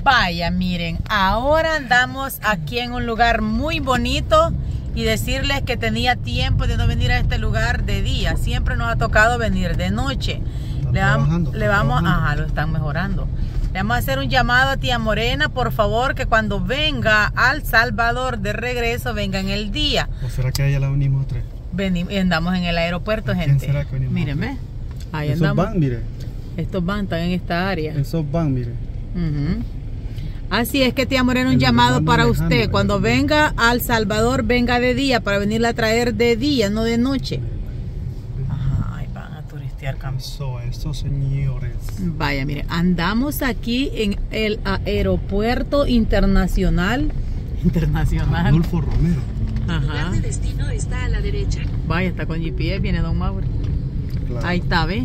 Vaya, miren, ahora andamos aquí en un lugar muy bonito y decirles que tenía tiempo de no venir a este lugar de día. Siempre nos ha tocado venir de noche. Ajá, lo están mejorando. Le vamos a hacer un llamado a tía Morena, por favor, que cuando venga al Salvador de regreso, venga en el día. ¿O será que allá la venimos otra vez? Andamos en el aeropuerto, gente. ¿Quién será que venimos? Miren, ¿ves? Ahí esos andamos. van, mire. Estos van, están en esta área. Esos van, mire. Así es que tía Morena, un llamado para usted. Cuando venga al Salvador, venga de día, para venirla a traer de día, no de noche. Ajá, ahí van a turistear. Eso, señores. Vaya, mire, andamos aquí en el aeropuerto internacional. Adolfo Romero. Ajá. El destino está a la derecha. Vaya, está con GPS, viene Don Mauro. Claro. Ahí está, ¿ve?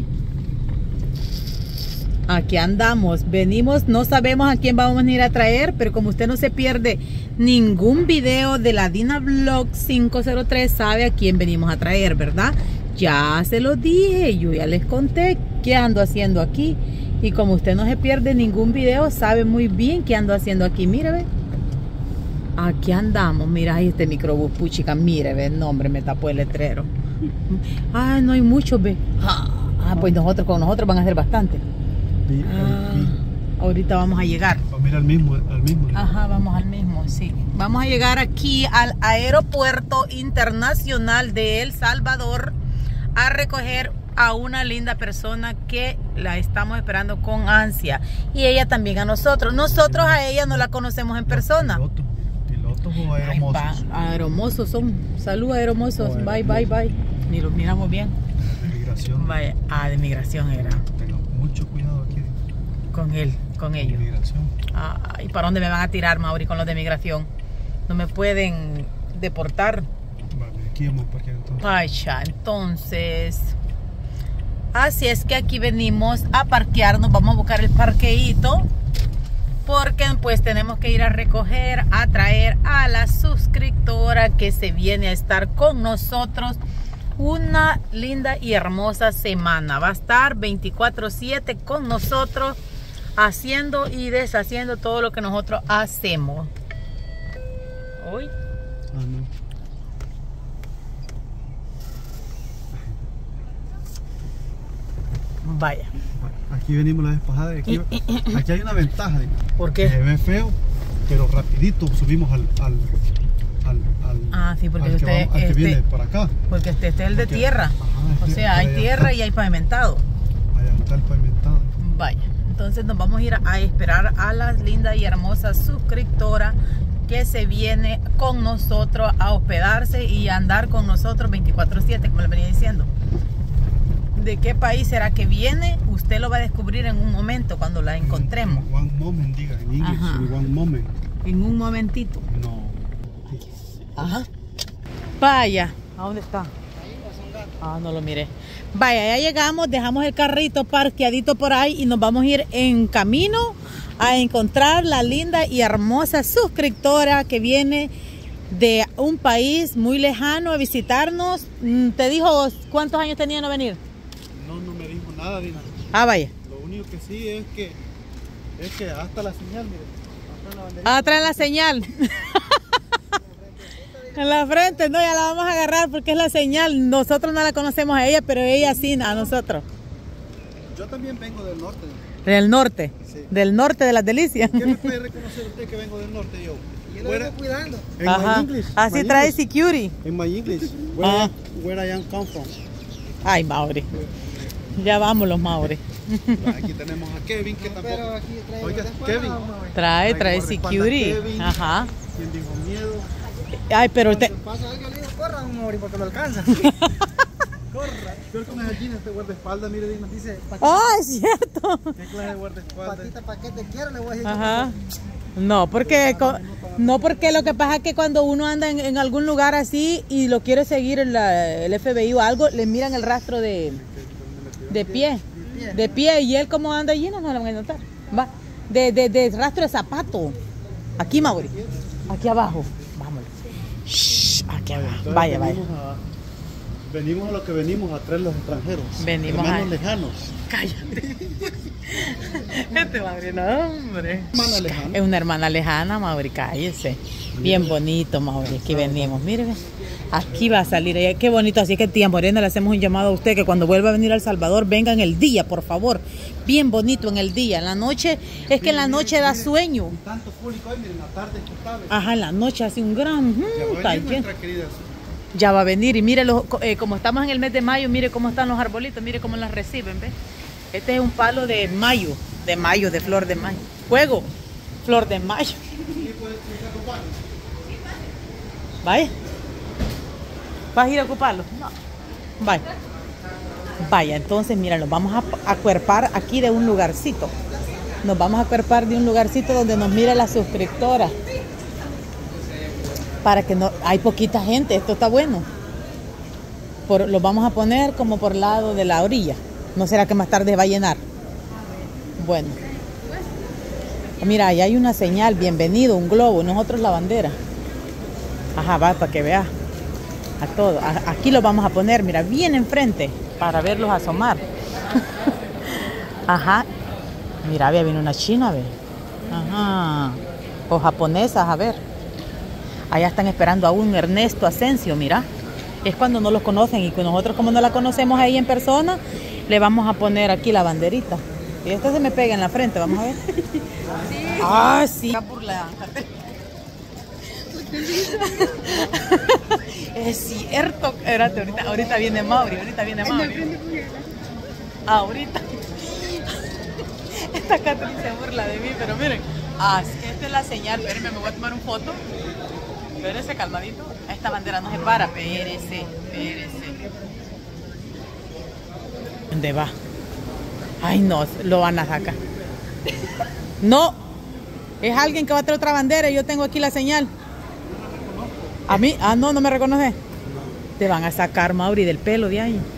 Aquí andamos, venimos, no sabemos a quién vamos a ir a traer, pero como usted no se pierde ningún video de la Dina Vlog 503, sabe a quién venimos a traer, ¿verdad? Ya se lo dije, yo ya les conté qué ando haciendo aquí. Y como usted no se pierde ningún video, sabe muy bien qué ando haciendo aquí. Mire, ve. Aquí andamos, mira, ahí este microbús, puchica, mire, ve, no, hombre, me tapó el letrero. Ah, no hay muchos, ve. Pues con nosotros van a ser bastante. Ahorita vamos a llegar. Vamos a ir al mismo. Ajá, vamos al mismo, sí. Vamos a llegar aquí al aeropuerto internacional de El Salvador a recoger a una linda persona que la estamos esperando con ansia. Y ella también a nosotros. Nosotros a ella no la conocemos en persona. ¿Pilotos o aeromosos? Aeromosos son. Salud, aeromosos. Bye, bye, bye. Ni los miramos bien. De migración. Vaya, de migración era. Tengan mucho cuidado aquí. Con ellos. Migración. ¿Y para dónde me van a tirar, Mauri, con los de migración? No me pueden deportar. Vale, aquí vamos a parquear entonces. Vaya, entonces. Así es que aquí venimos a parquearnos. Vamos a buscar el parqueíto. Porque pues tenemos que ir a recoger, a traer a la suscriptora que se viene a estar con nosotros una linda y hermosa semana. Va a estar 24/7 con nosotros, haciendo y deshaciendo todo lo que nosotros hacemos. Uy. No. Vaya. Aquí venimos la vez pasada. Aquí hay una ventaja. ¿Por qué? Se ve feo, pero rapidito subimos al sí, porque que viene por acá. Porque este es el de tierra. Ajá, o sea, hay tierra y hay pavimentado. Allá está el pavimentado. Vaya, entonces nos vamos a ir a esperar a la linda y hermosa suscriptora que se viene con nosotros a hospedarse y a andar con nosotros 24/7, como le venía diciendo. ¿De qué país será que viene? Usted lo va a descubrir en un momento cuando la encontremos. One moment, diga en inglés. One moment. En un momentito. No. Ajá. Vaya. ¿A dónde está? No lo miré. Vaya, ya llegamos, dejamos el carrito parqueadito por ahí y nos vamos a ir en camino a encontrar la linda y hermosa suscriptora que viene de un país muy lejano a visitarnos. ¿Te dijo cuántos años tenía no venir? No me dijo nada, Dina. Vaya. Lo único que sí es que hasta la señal, mire. Trae la señal. En la frente, no, ya la vamos a agarrar porque es la señal. Nosotros no la conocemos a ella, pero ella sí a nosotros. Yo también vengo del norte. ¿Del norte? Sí. Del norte de las delicias. ¿Qué me puede reconocer usted que vengo del norte yo? Yo lo vengo cuidando. Ajá. Así trae security. En my English. Where I am come from. Ay, Mauri. Ya vamos los Mauri. Aquí tenemos a Kevin que tampoco. Pero aquí trae. Oiga, Kevin. Trae security. Kevin. Ajá. ¿Quién dijo miedo? Ay, pero Cuando pasa algo, le digo, corra, Mauri, porque lo alcanza. Corra. Yo con las gallinas este guardaespaldas, mire, Dina. Dice, es cierto. ¿Qué clase de guardaespaldas? patita, ¿para qué te quiero? Le voy a decir. Ajá. No, porque lo que pasa es que cuando uno anda en algún lugar así y lo quiere seguir el FBI o algo, le miran el rastro de pie. De pie, y él como anda allí no lo van a notar. Va. De rastro de zapato. Aquí, Mauri. Aquí abajo. Vámonos. Shh, aquí abajo. Entonces, Vaya. Venimos a lo que venimos a traer los extranjeros. Venimos hermanos lejanos. Cállate. este, Mauri, no, hombre. Hermana lejana. Es una hermana lejana, Mauri, cállese. Bien bonito, Mauri, aquí venimos, mire, ve. Aquí va a salir, qué bonito, así que tía Morena, le hacemos un llamado a usted que cuando vuelva a venir a El Salvador, venga en el día, por favor. Bien bonito en el día, en la noche, es que en la noche da sueño. Tanto público hoy, miren, en la tarde estable. Ajá, en la noche hace un gran... Ya va a venir taller. nuestra querida. Ya va a venir y mire, como estamos en el mes de mayo, mire cómo están los arbolitos, mire cómo las reciben, ¿ves? Este es un palo de mayo, de flor de mayo. Juego, flor de mayo. Vaya. ¿Vas a ir a ocuparlo? No. Vaya. Vaya, entonces mira, nos vamos a acuerpar aquí de un lugarcito. Nos vamos a acuerpar de un lugarcito donde nos mira la suscriptora. Para que no, hay poquita gente, esto está bueno. Lo vamos a poner como por lado de la orilla. ¿No será que más tarde va a llenar? Bueno. Mira, ahí hay una señal, bienvenido, un globo, nosotros la bandera. Ajá, va, para que veas. A todo. Aquí lo vamos a poner, mira, bien enfrente, para verlos asomar. Ajá. Mira, viene una china, ve. Ajá. O japonesas, a ver. Allá están esperando a un Ernesto Asensio, mira. Es cuando no los conocen y que nosotros como no la conocemos ahí en persona, le vamos a poner aquí la banderita. Y esta se me pega en la frente, vamos a ver. Sí. Ah, sí. Es cierto. Espérate, ahorita viene Mauri, ahorita. Esta Catherine se burla de mí, pero miren. Ah, esta es la señal. Espérenme, me voy a tomar una foto. Espérese, calmadito. Esta bandera no se para. Espérese. ¿Dónde va? Ay, no, lo van a sacar. No. Es alguien que va a traer otra bandera y yo tengo aquí la señal. ¿A mí? Ah, no me reconoce. Te van a sacar, Mauri, del pelo de ahí.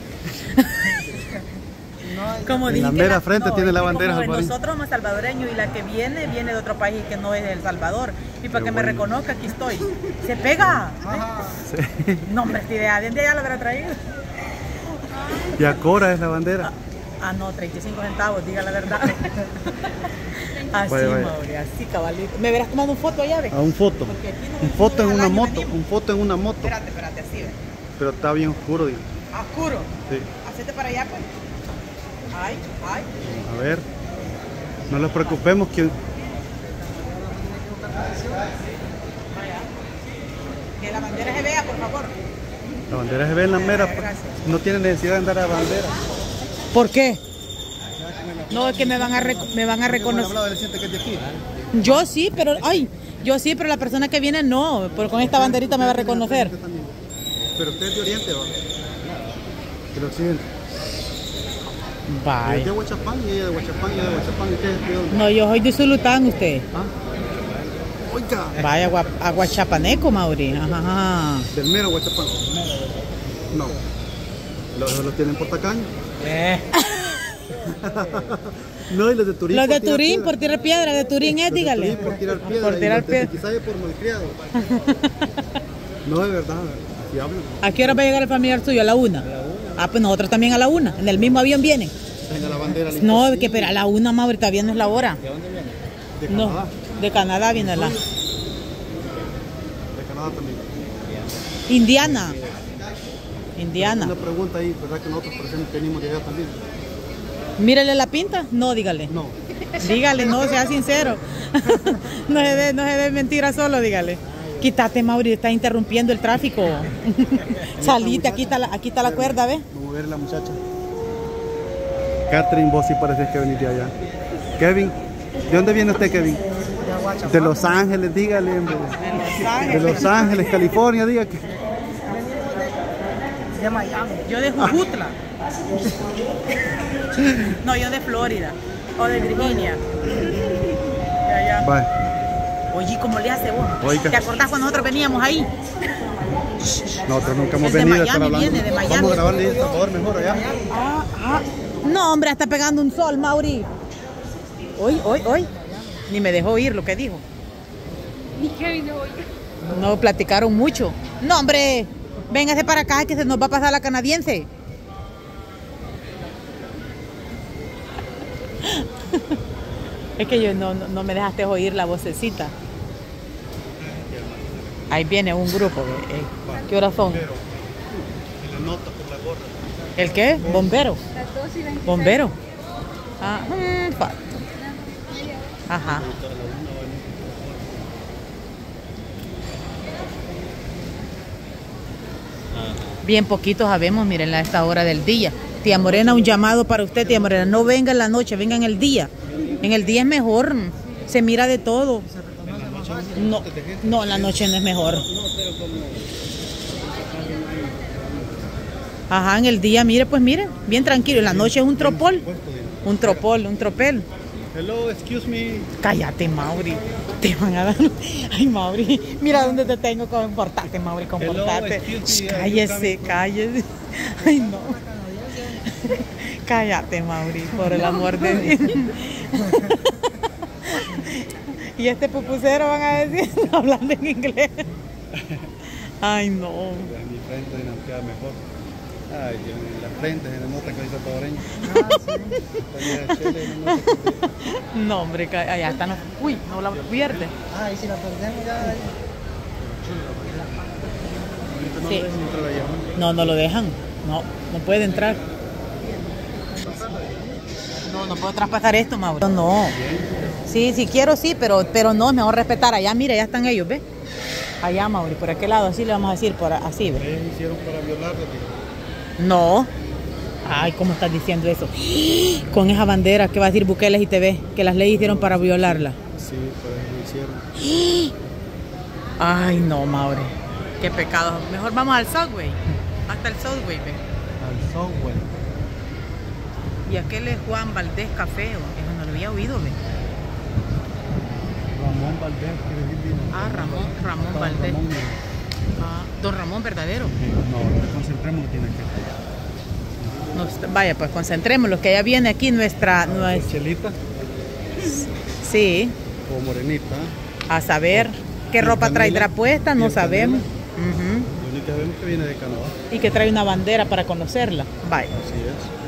Como En la mera frente tiene la bandera salvadoreña. Nosotros somos salvadoreños y la que viene de otro país que no es de El Salvador. Y para que me reconozca, aquí estoy. ¡Se pega! Sí. No, hombre, esta idea, ¿de dónde ya lo habrá traído? Y Acora es la bandera. Ah, no, 35 centavos, diga la verdad. Así, Vaya. Mauri, así, cabalito. ¿Me verás tomando una foto allá, ve? A un foto. Porque aquí no Un foto en al una año moto. venimos. Un foto en una moto. Espérate, así, ve. Pero está bien oscuro, digo. Oscuro. Sí. Hacete para allá, pues. Ay. A ver. No nos preocupemos que... Vaya. Que la bandera se vea, por favor. La bandera se ve en la mera. Gracias. No tiene necesidad de andar a bandera. ¿Por qué? No, es que me van a reconocer. hablado del siente que es de aquí. Yo sí, pero la persona que viene no, pero con esta banderita me va a reconocer. Pero usted es de Oriente, ¿va? Del Occidente. Es Bye. de Huachapán y ella de Huachapán y ella de Huachapán. ¿Y usted es de dónde? No, yo soy de Zulután, usted. ¿Ah? Oiga. Vaya a Guachapaneco, Mauri. Ajá. Del mero Huachapán. No. Los tienen por tacaño. No, y los de Turín. Los de Turín por tirar piedra, de Turín es, Los de dígale. Turín por tirar piedra. Por tirar y los de piedra. Tiquisaye por malcriado. No, es verdad. Así hablan. ¿A qué hora va a llegar el familiar suyo? ¿A la 1? Ah, pues nosotros también a la 1. En el mismo avión vienen. Venga la bandera. No, que pero a la 1, Mauri, todavía no es la hora. ¿De dónde viene? De No, Canadá. de Canadá viene la. De Canadá también. Indiana. Una pregunta ahí, ¿verdad que nosotros por ejemplo venimos de allá también? Mírele la pinta. No, dígale. No. Dígale, no, sea sincero. No se dé mentira solo, dígale. Quítate, Mauri, está interrumpiendo el tráfico. Salite, aquí está la cuerda, ¿ves? Vamos a ver la muchacha. Catherine, vos sí pareces que venís de allá. Kevin, ¿de dónde viene usted, Kevin? De Los Ángeles, dígale. Hombre. De Los Ángeles, California, diga que. De Miami. Yo de Jujutla. No, yo de Florida. O de Virginia. De allá. Vaya. Oye, ¿cómo le hace vos? Oiga. ¿Te acordás cuando nosotros veníamos ahí? Nosotros nunca hemos Es de venido a Miami, estar hablando. viene de Miami. Vamos a grabarle El Salvador mejor allá. No, hombre, está pegando un sol, Mauri. Hoy. Ni me dejó oír lo que dijo. Ni Kevin no oye. No platicaron mucho. No, hombre, véngase para acá que se nos va a pasar la canadiense. Es que yo no me dejaste oír la vocecita. Ahí viene un grupo. ¿Qué horas son? Me la nota por la gorra. ¿El qué? Bombero. Las 2:26. Bombero. Ah, ajá. Bien poquitos sabemos, miren a esta hora del día. Tía Morena, un llamado para usted, tía Morena. No venga en la noche, venga en el día. En el día es mejor, se mira de todo. No, en la noche no es mejor. Ajá, en el día, mire, pues mire, bien tranquilo. En la noche es un tropol. Un tropel. Hello, excuse me. Cállate, Mauri. Te van a dar. Ay, Mauri. Mira dónde te tengo. Comportate, Mauri, comportate. Hello, excuse me, Cállese. Ay, no. Cállate, Mauri, por el amor de Dios. Y este pupusero van a decir, hablando en inglés. Ay, no. En mi frente nos queda mejor. Ay, Dios, en la frente se le nota que dice salvadoreño. No, hombre, allá está. Uy, no la pierde. Ah, y si la perdemos ya. Sí. No lo dejan. No puede entrar. No puedo traspasar esto, Mauro. No. Sí, quiero, sí, pero no, es mejor respetar. Allá, mira, ya están ellos, ¿ves? Allá, Mauri, por aquel lado, así le vamos a decir, por así, ¿ves? ¿Qué hicieron para violarlo? No. Ay, ¿cómo estás diciendo eso? Con esa bandera que va a decir Bukele y TV, que las leyes hicieron para violarla. Sí, pues lo hicieron. Ay, no, Mauri. Qué pecado. Mejor vamos al Subway. Hasta el Subway, ¿ves? Al Subway. Y aquel es Juan Valdés Café, eso no lo había oído, ¿ves? Ramón Valdés, quiere decir. Ah, Ramón Valdés. Ah, don Ramón verdadero. No, concentrémonos tiene que. Vaya, pues concentrémonos, que ya viene aquí nuestra Chelita. Sí. O morenita. A saber qué ropa traerá puesta, no sabemos. Lo único que sabemos que viene de Canadá. Y que trae una bandera para conocerla. Vaya. Así es.